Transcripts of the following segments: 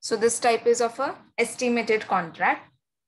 So this type is of a estimated contract.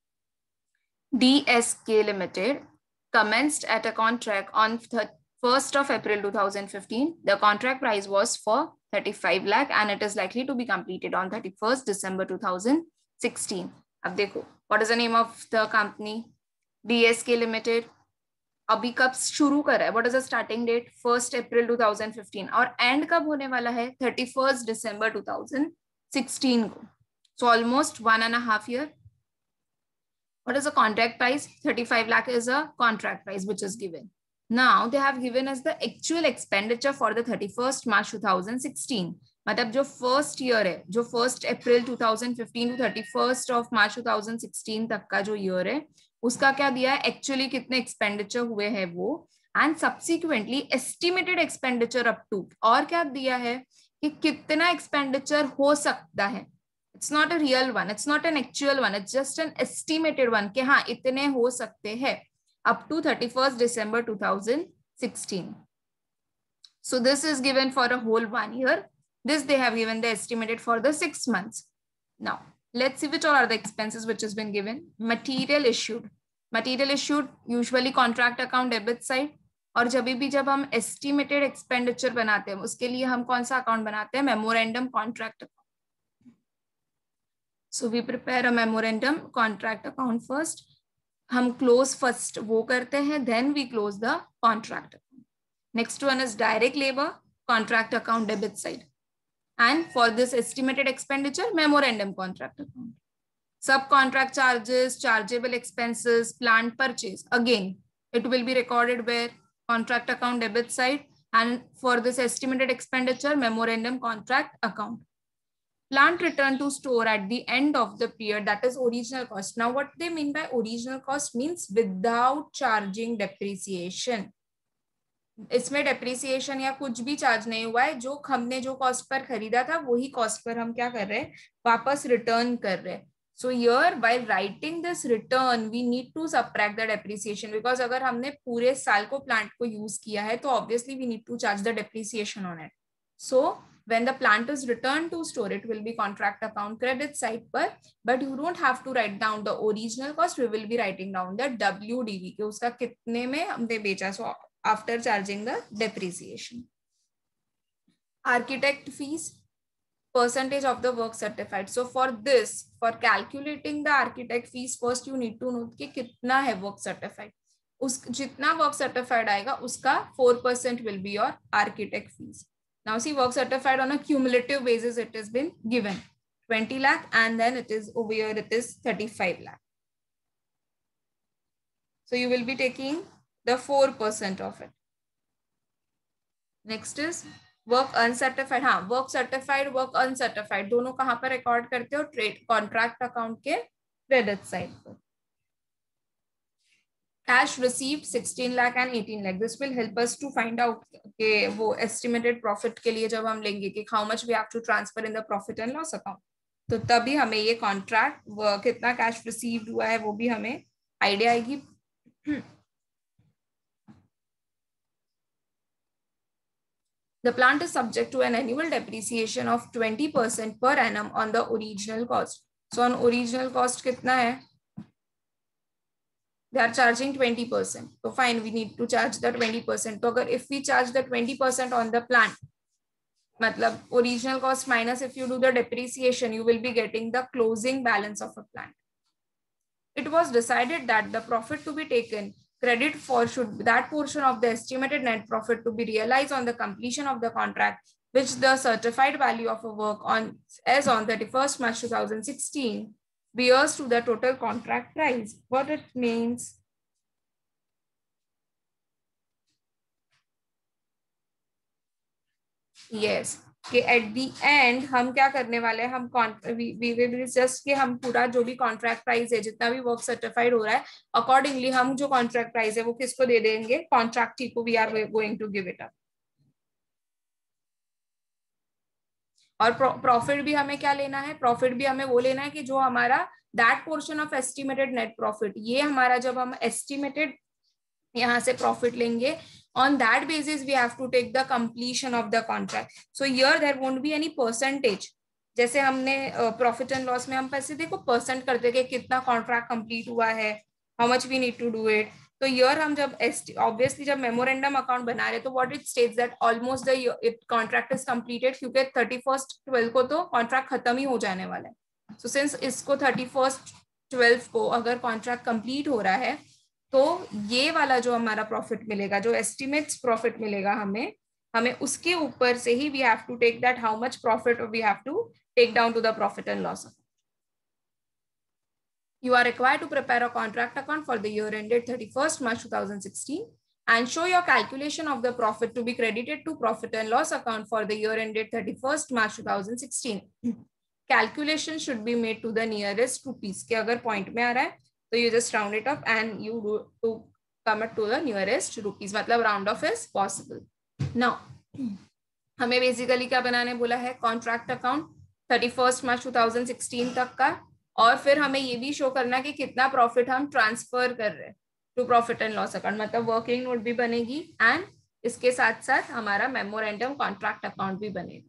DSK Limited commenced at a contract on 1st of April 2015. The contract price was for 35 lakh and it is likely to be completed on 31st December 2016. अब देखो, what is the name of the company? DSK Limited. अभी कब शुरू करा है? What is the starting date? 1st April 2015 और end कब होने वाला है? 31st December 2016 को. So almost 1.5 years. What is the contract price? 35 lakh is a contract price which is given. Now they have given us the actual expenditure for the 31st March 2016. मतलब जो first year है, जो 1st April 2015 to 31st of March 2016 तक का जो year है, उसका क्या दिया है? Actually कितने expenditure हुए हैं वो, and subsequently estimated expenditure up to, और क्या दिया है कि कितना expenditure हो सकता है. It's not a real one. It's not an actual one. It's just an estimated one. कि हाँ इतने हो सकते हैं up to 31st December 2016. So this is given for a whole 1 year. This they have given the estimated for the 6 months. Now let's see which all are the expenses which has been given. Material issued. Material issued usually contract account debit side. और जब हम estimated expenditure बनाते हैं उसके लिए हम कौन सा account बनाते हैं? Memorandum contract account. So we prepare a memorandum contract account first. हम close first वो करते हैं, then we close the contract account. Next one is direct labor contract account debit side. And for this estimated expenditure, memorandum contract account. Subcontract charges, chargeable expenses, plant purchase. Again, it will be recorded where? Contract account debit side. And for this estimated expenditure, memorandum contract account. Plant return to store at the end of the period, that is original cost. Now what they mean by original cost means without charging depreciation. इसमें depreciation या कुछ भी charge नहीं हुआ है, जो हमने जो cost पर खरीदा था वही cost पर हम क्या कर रहे हैं? वापस return कर रहे हैं. So here while writing this return we need to subtract the depreciation because अगर हमने पूरे साल को plant को use किया है तो obviously we need to charge the depreciation on it. So when the plant is returned to store, it will be contract account credit side पर, but you don't have to write down the original cost. We will be writing down the WDV कि उसका कितने में हमने बेचा. So after charging the depreciation. Architect fees, percentage of the work certified. So for this, for calculating the architect fees, first you need to know कि कितना है work certified. उस जितना work certified आएगा उसका 4% will be your architect fees. Now see work certified on a cumulative basis it has been given 20 lakh and then it is over here it is 35 lakh. So you will be taking the 4% of it. Next is work uncertified. हाँ work certified work uncertified दोनों कहाँ पर record करते हो? Trade contract account के credit side पर. Cash received 16 lakh and 18 lakh. This will help us to find out कि वो estimated profit के लिए जब हम लेंगे कि how much we have to transfer in the profit and loss account. तो तभी हमें ये contract कितना cash received हुआ है वो भी हमें idea आएगी. The plant is subject to an annual depreciation of 20% per annum on the original cost. So on original cost कितना है? They are charging 20%. So fine, we need to charge the 20%. So if we charge the 20% on the plant, matlab original cost minus if you do the depreciation, you will be getting the closing balance of a plant. It was decided that the profit to be taken, credit for should that portion of the estimated net profit to be realized on the completion of the contract, which the certified value of a work on as on 31st March 2016 bears to the total contract price. What it means? Yes. कि at the end हम क्या करने वाले हैं? हम we will just कि हम पूरा जो भी contract price है जितना भी work certified हो रहा है accordingly हम जो contract price है वो किसको दे देंगे? Contractee को we are going to give it up. और प्रॉफिट भी हमें क्या लेना है? प्रॉफिट भी हमें वो लेना है कि जो हमारा that portion of estimated net profit, ये हमारा जब हम एस्टिमेटेड यहाँ से प्रॉफिट लेंगे on that basis we have to take the completion of the contract. So here there won't be any percentage. जैसे हमने प्रॉफिट एंड लॉस में हम पैसे देखो परसेंट करते कि कितना कॉन्ट्रैक्ट कंप्लीट हुआ है, how much we need to do it. तो ईयर हम जब ऑब्वियसली जब मेमोरेंडम अकाउंट बना रहे तो what it states that almost the it contract is completed, क्योंकि 31st 12 को तो कॉन्ट्रैक्ट खत्म ही हो जाने वाला है। सो सिंस इसको 31st 12 को अगर कॉन्ट्रैक्ट कंप्लीट हो रहा है तो ये वाला जो हमारा प्रॉफिट मिलेगा, जो एस्टिमेट्स प्रॉफिट मिलेगा हमें, हमें उसके ऊपर से ही we have to take that how much profit we have to take down to the profit and loss account. You are required to prepare a contract account for the year ended 31st March 2016 and show your calculation of the profit to be credited to profit and loss account for the year ended 31st March 2016. Calculation should be made to the nearest rupees. के अगर point में आ रहा है तो you just round it up and you do to come it to the nearest rupees. मतलब round off is possible. Now हमें basically क्या बनाने बोला है, कॉन्ट्रैक्ट अकाउंट 31st March 2016 तक का, और फिर हमें ये भी शो करना कि कितना प्रॉफिट हम ट्रांसफर कर रहे हैं to profit and loss account, मतलब वर्किंग नोट भी बनेगी एंड इसके साथ साथ हमारा मेमोरेंडम कॉन्ट्रैक्ट अकाउंट भी बनेगा।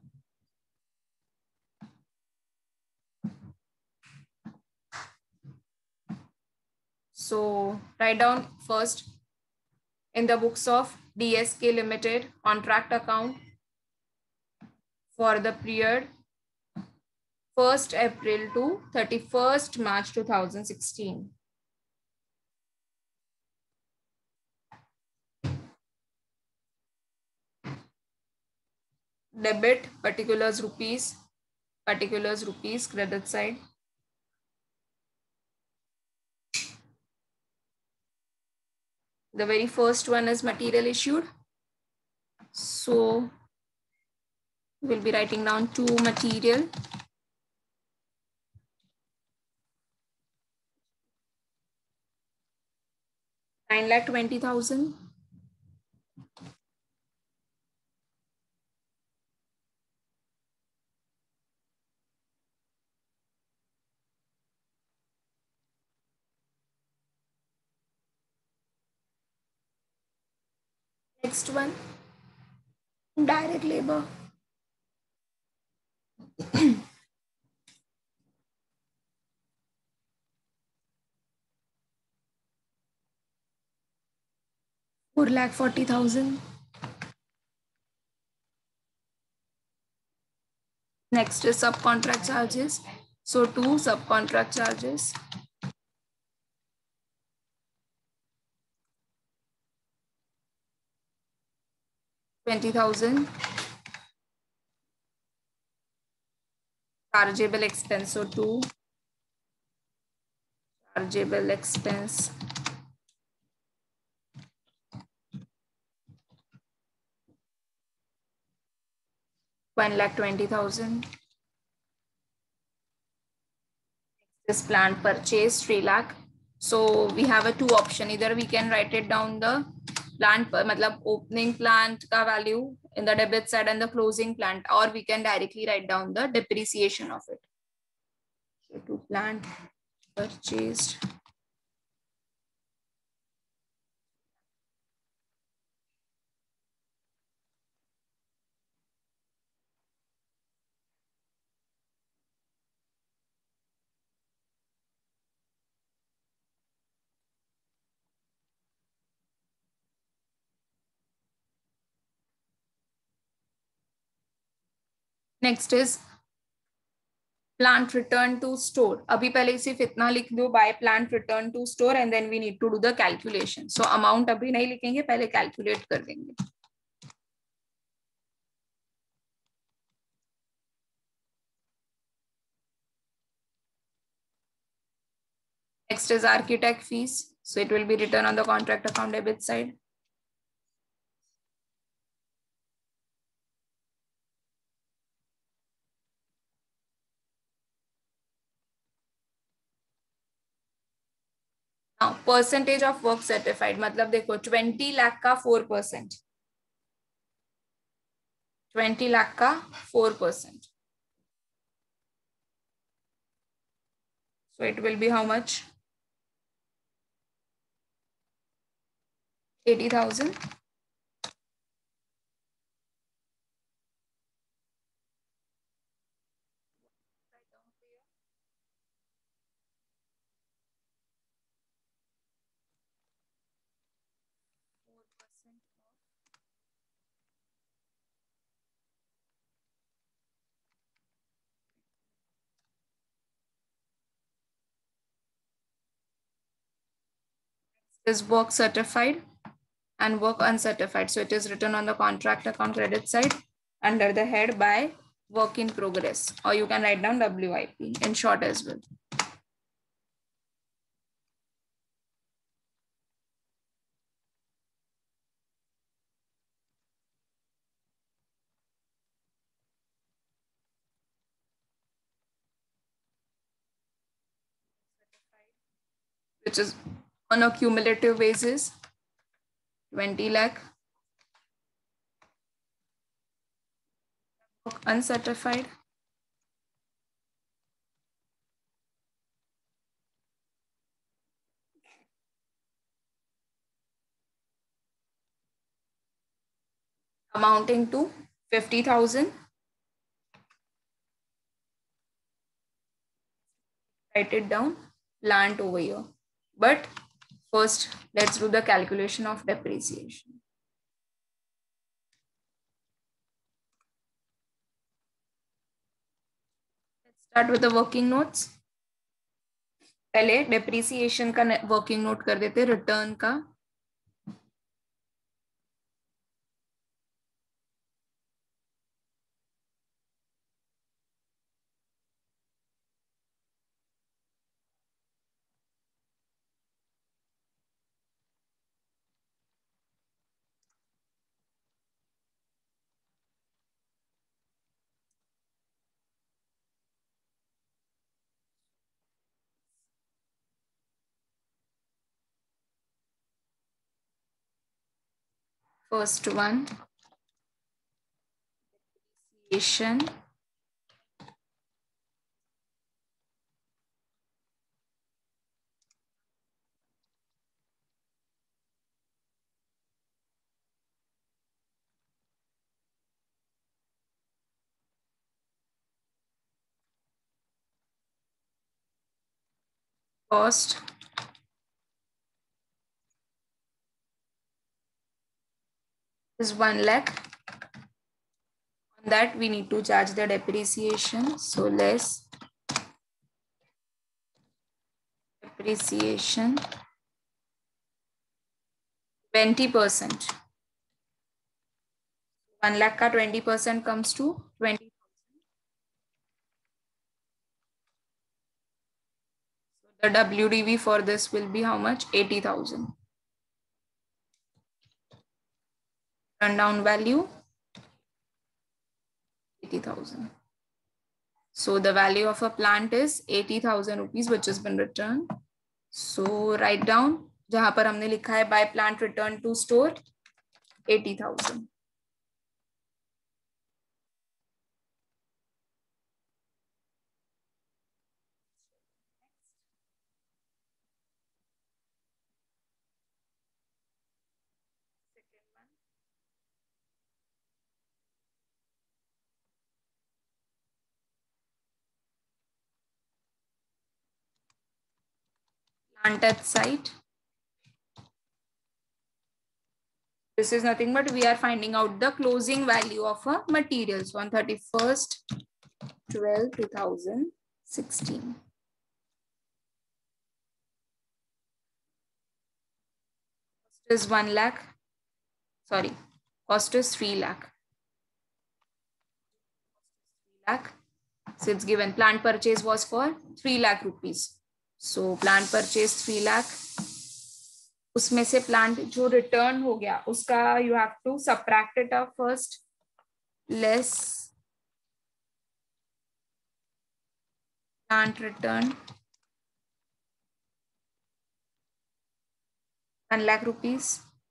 So write down first in the books of DSK Limited contract account for the period 1st April to 31st March 2016. Debit particulars rupees, credit side. The very first one is material issued. So we'll be writing down to material. $9,20,000. Next one, direct labor. $4,40,000. Next is subcontract charges. So 2 subcontract charges. $20,000. Chargeable expense. So 2 chargeable expense. $1,20,000. This plant purchase 3 lakh. So we have a two option. Either we can write it down the plant, मतलब opening plant का value in the debit side and the closing plant, or we can directly write down the depreciation of it. So to plant purchased. Next is plant return to store. अभी पहले सिर्फ इतना लिख दो, by plant return to store, and then we need to do the calculation. So amount अभी नहीं लिखेंगे, पहले calculate कर देंगे. Next is architect fees. So it will be written on the contract account debit side. Now percentage of work certified, मतलब देखो 20 लाख का 4%, 20 लाख का 4%. So it will be how much? 80,000. is work certified and work uncertified. So it is written on the contract account credit side under the head by work in progress, or you can write down WIP in short as well. Which is on a cumulative basis, 20 lakh. Work uncertified, amounting to 50,000. Write it down, plant over here. But first, let's do the calculation of depreciation. Let's start with the working notes. पहले depreciation का working note कर देते, return का. First one, depreciation. Cost is 1 lakh. On that, we need to charge the depreciation. So less depreciation 20%. 1 lakh का 20% comes to 20,000. So the WDV for this will be how much? 80,000. Run down value 80,000. So the value of a plant is 80,000 rupees, which has been returned. So write down जहां पर हमने लिखा है by plant return to store 80,000. Plant at site. This is nothing but we are finding out the closing value of a material. So on 31st 12/2016. Cost is 1 lakh. Sorry, cost is 3 lakh. 3 lakh. So it's given plant purchase was for 3 lakh rupees. So plant purchase 3 lakh. उसमें से plant जो return हो गया उसका you have to subtract it up first, less plant return 1 lakh rupees.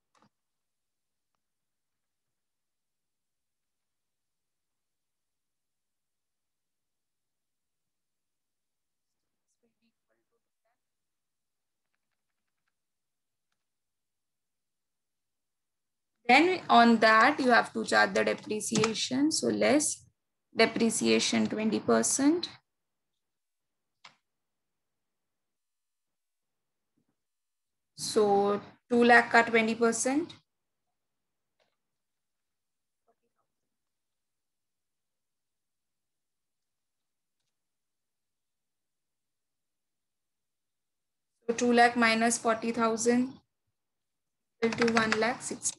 Then on that you have to charge the depreciation. So less depreciation 20%. So 2 lakh ka 20%. So 2 lakh minus 40,000. to 1,60,000.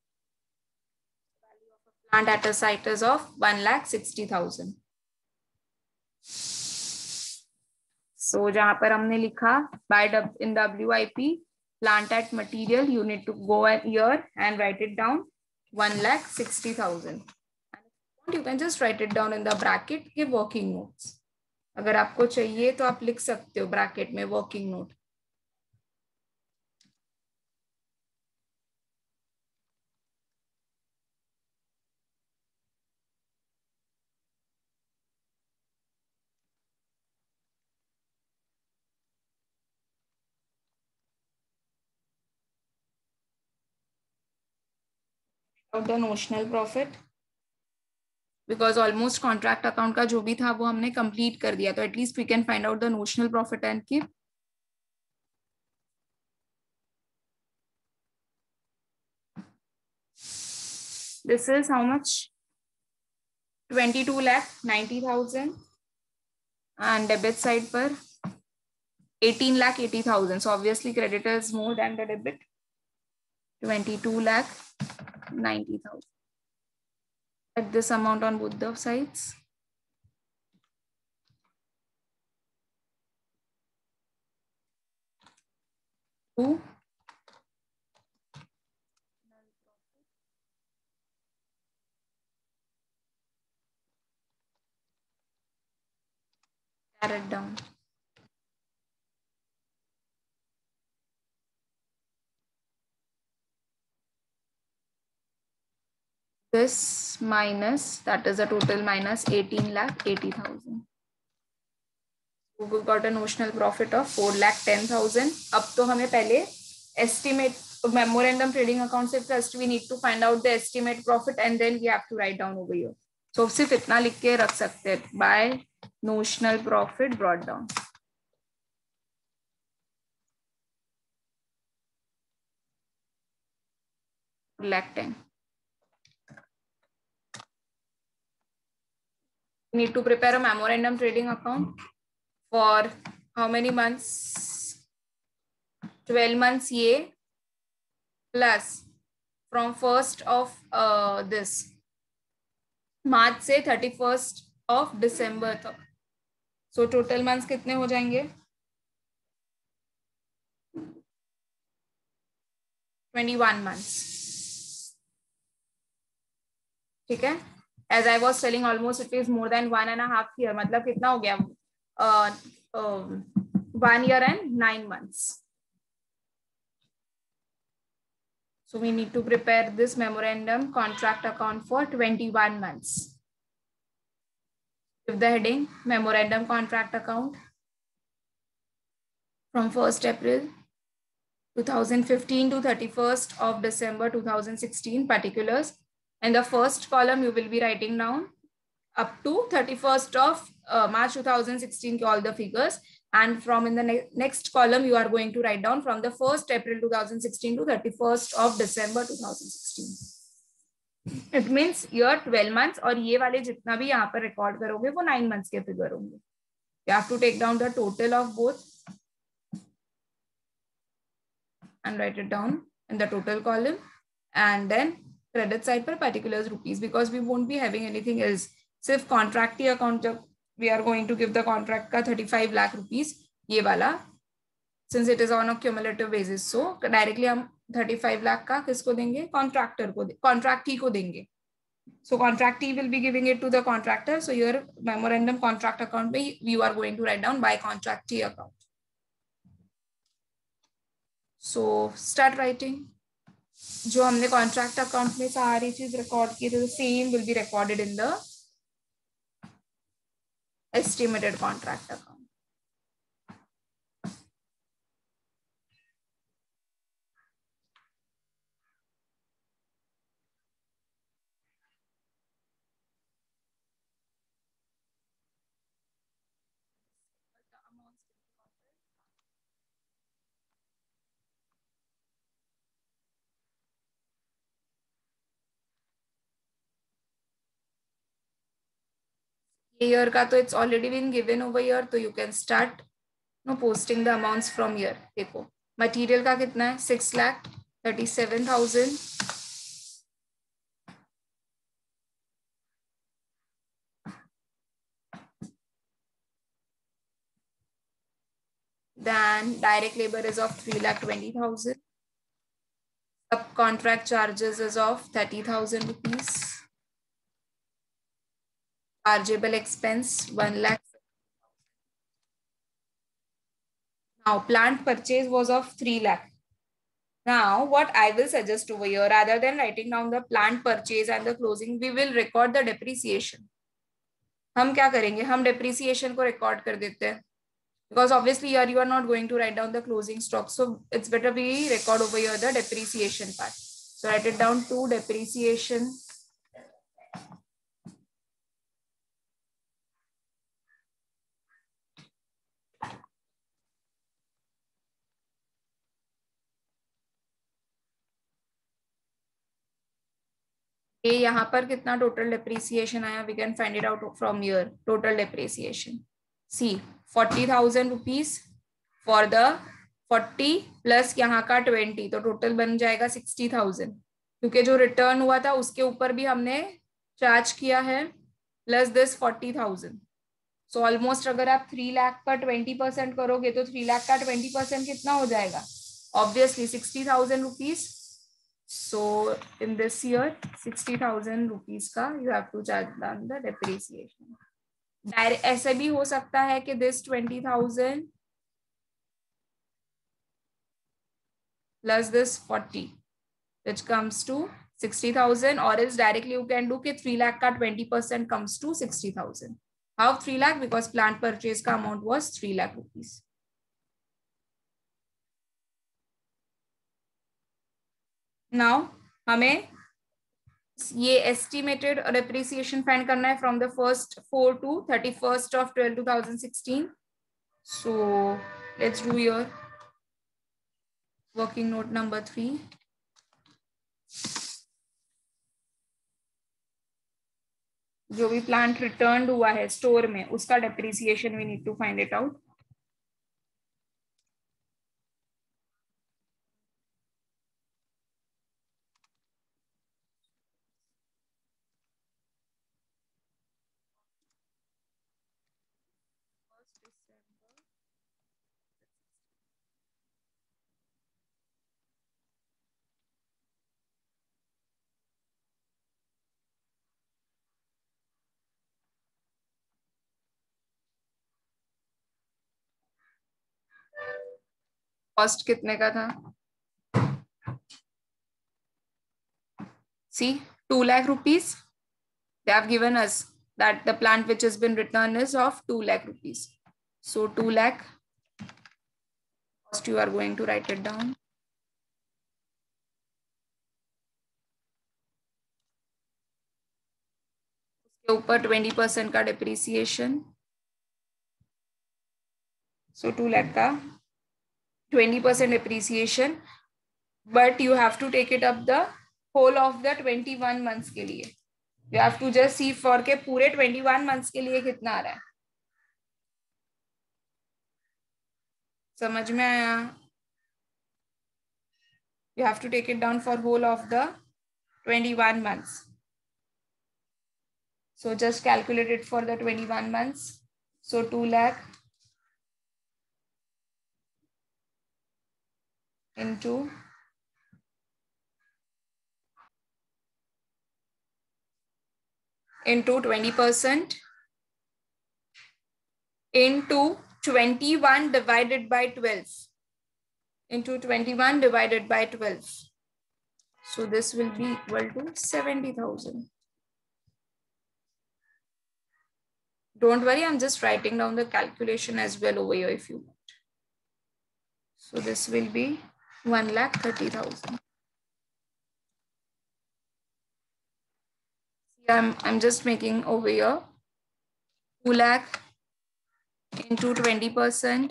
Plant at a site is of 1,60,000. So जहां पर हमने लिखा by in WIP plant at material, you need to go here and write it down 1,60,000. You can just write it down in the bracket के working notes. अगर आपको चाहिए तो आप लिख सकते हो ब्रैकेट में working note. The notional profit, because almost contract account का जो भी था वो हमने कंप्लीट कर दिया, तो at least we can find out the notional profit and keep. This is how much? 22,90,000 and debit side पर 18,80,000. So obviously creditor is more than the debit. 22,90,000. At this amount on both the sides. Two. Tear it down. This minus, that is a total minus 18,80,000. We got a notional profit of 4,10,000. अब तो हमें पहले estimate memorandum trading account से first we need to find out the estimate profit and then we have to write down over here. So सिर्फ इतना लिख के रख सकते हैं, by notional profit brought down. Lakh 10. We need to prepare a memorandum trading account for how many months? 12 months ये plus from 1st of this March से 31st of December तक. So total months कितने हो जाएंगे? 21 months. ठीक है? As I was telling, almost it is more than 1.5 year. मतलब कितना हो गया? 1 year and 9 months. So we need to prepare this memorandum contract account for 21 months. Give the heading memorandum contract account from 1st April 2015 to 31st of December 2016 particulars. And the first column you will be writing down up to 31st of March 2016 all the figures. And from in the next column, you are going to write down from the 1st April 2016 to 31st of December 2016. It means year 12 months और ये वाले जितना भी यहाँ पर record करोगे वो 9 months के figure होंगे. You have to take down the total of both and write it down in the total column. And then credit side पर particulars rupees, because we won't be having anything else. सिर्फ contractee account जब we are going to give the contract का 35 lakh rupees ये वाला, since it is on a cumulative basis, so directly हम 35 lakh का किसको देंगे? Contractor को, contractee को देंगे. So contractee will be giving it to the contractor. So your memorandum contract account में you are going to write down by contractee account. So start writing. जो हमने contract account में सारी चीज record की थी, the same will be recorded in the estimated contract account. Year का तो it's already been given over here, तो you can start posting the amounts from here. देखो material का कितना है? 6 lakh. 37,000. Then direct labor is of 3,20,000. Subcontract charges is of 30,000 rupees. Chargeable expense 1 lakh. Now plant purchase was of 3 lakh. Now what I will suggest over here, rather than writing down the plant purchase and the closing, we will record the depreciation. हम क्या करेंगे, हम depreciation को record कर देते हैं. Because obviously here you are not going to write down the closing stock. So it's better we record over here the depreciation part. So write it down to depreciation. ये यहाँ पर कितना total depreciation आया, we can find it out from year. Total depreciation see 40,000 rupees for the 40 plus यहाँ का 20, तो total बन जाएगा 60,000, क्योंकि जो रिटर्न हुआ था उसके ऊपर भी हमने चार्ज किया है, प्लस दिस 40,000. सो ऑलमोस्ट अगर आप 3 लाख का 20% करोगे तो 3 लाख का 20% कितना हो जाएगा, obviously 60,000 rupees. So in this year 60,000 rupees का you have to charge down the depreciation. Direct ऐसे भी हो सकता है कि this 20,000 plus this 40 which comes to 60,000, or else directly you can do कि 3 lakh का 20% comes to 60,000. How 3 lakh? Because plant purchase का amount was 3 lakh rupees. Now हमें ये एस्टिमेटेड डेप्रिसिएशन फाइंड करना है from the first 4 to 31st of 12 2016. So let's do your working note number 3. जो भी plant return हुआ है स्टोर में उसका depreciation we need to find it out. Cost कितने का था, see 2 lakh rupees. They have given us that the plant which has been returned is of 2 lakh rupees. So 2 lakh cost you are going to write it down. उसके ऊपर 20% का depreciation. So 2 lakh का 20% depreciation, but you have to take it up the whole of the 21 months के लिए. You have to just see for के पूरे 21 months के लिए कितना आ रहा है. समझ में आया? You have to take it down for whole of the 21 months. So just calculate it for the 21 months. So 2 lakh into 20% into 21 divided by 12 into 21 divided by 12. So this will be equal to 70,000. Don't worry, I'm just writing down the calculation as well over here if you want. So this will be 1,30,000. I'm just making over here 2 lakh into 20%,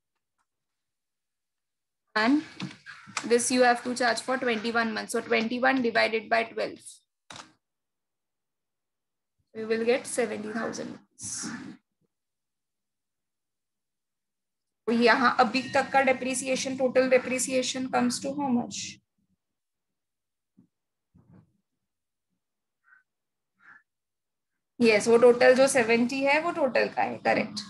and this you have to charge for 21 months. So 21 divided by 12. We will get 70,000. यहाँ अभी तक का depreciation, total depreciation comes to how much? Yes, वो total जो 70 है वो total का है, correct.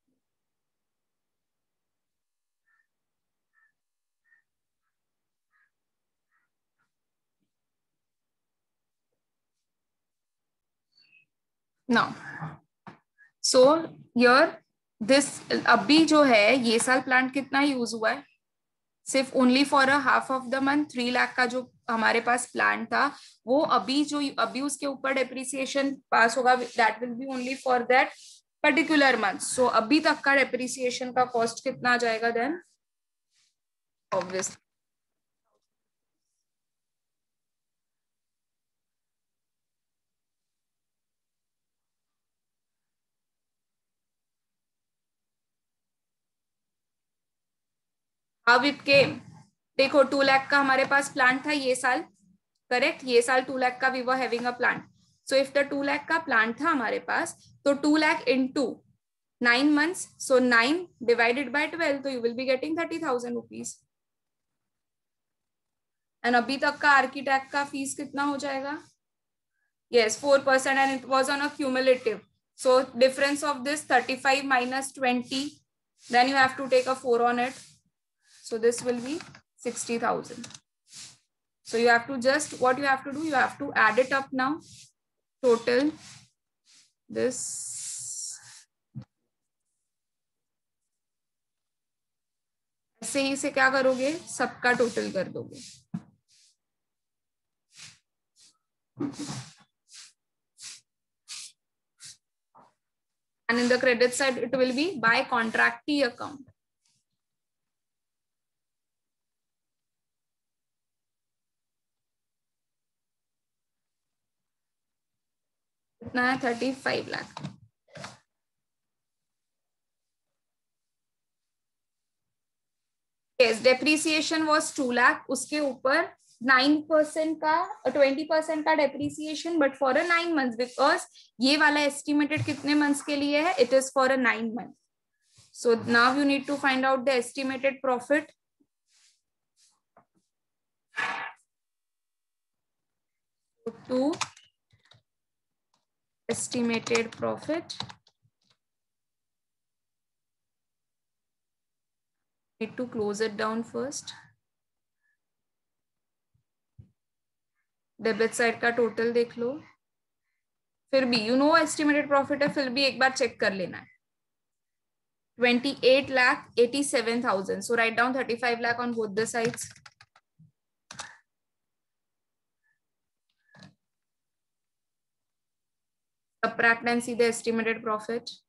Now so your this, अभी जो है ये साल प्लांट कितना यूज हुआ है, सिर्फ only for a half of the month 3 lakh का जो हमारे पास प्लान था, वो अभी जो अभी उसके ऊपर डेप्रिसिएशन पास होगा, that will be only for that particular month. सो अभी तक का डेप्रिसिएशन का कॉस्ट कितना आ जाएगा then, obviously how it came. देखो 2 लाख का हमारे पास प्लान था ये साल, करेक्ट, ये साल 2 लाख का we were having a plan. So if the 2 lakh का प्लान था हमारे पास, तो 2 lakh into 9 months, so 9 divided by 12, तो you will be getting 30,000 rupees. And अभी तक का आर्किटेक्ट का फीस कितना हो जाएगा, yes 4% and it was on a cumulative, so difference of this 35 minus 20, then you have to take a 4 on it, so this will be 60,000। so you have to just, what you have to do, you have to add it up now, total this, ऐसे ही से क्या करोगे, सबका total कर दोगे। And in the credit side, it will be by contractee account. कितना है, 35 lakh. yes, depreciation was 2 lakh, उसके ऊपर 9% का 20% का depreciation, but for a 9 months, because ये वाला एस्टिमेटेड कितने मंथ्स के लिए है, it is for a 9 month। So now you need to find out the estimated profit. To estimated profit, need to close it down first। Debit side का टोटल देख लो, फिर भी यू नो एस्टिमेटेड प्रॉफिट है, फिर भी एक बार चेक कर लेना है। 28,87,000, so write down 35 lakh on both the sides। subtract and see the estimated profit।